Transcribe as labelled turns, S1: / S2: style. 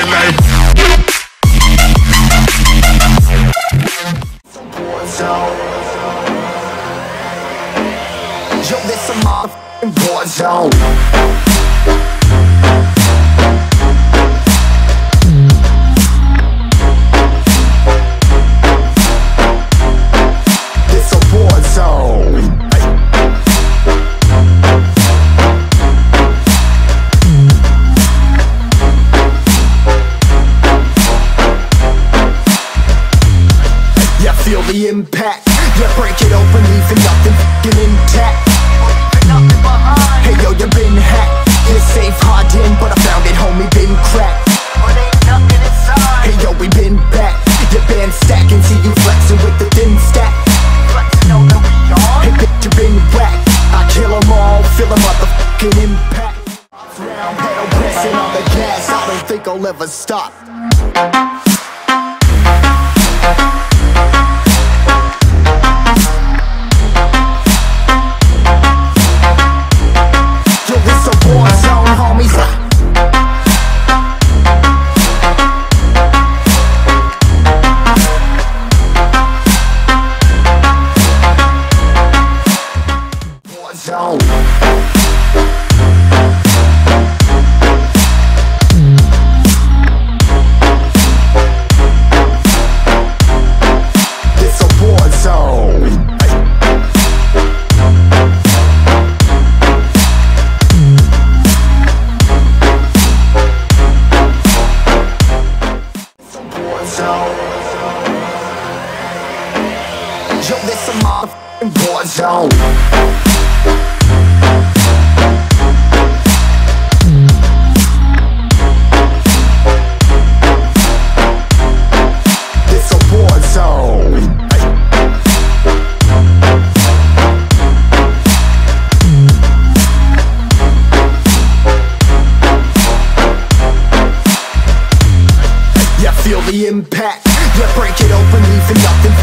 S1: like.
S2: Yo, this a motherfucking war zone. This a war zone. Yeah, feel the impact. Yeah, break it open, leaving nothing f***ing intact. Hey yo, you been hacked. You're safe, hardened, but I found it, homie, been cracked. Hey yo, we been back. Your band stacking, see you flexing with the thin stack. Hey bitch, you been whacked. I kill 'em all, feel a motherfucking impact. Round pedal pressing on the gas, I don't think I'll ever stop. Yo, this a motherfucking war zone. This a war zone. Yeah, feel the impact. Yeah, break it open, leaving nothing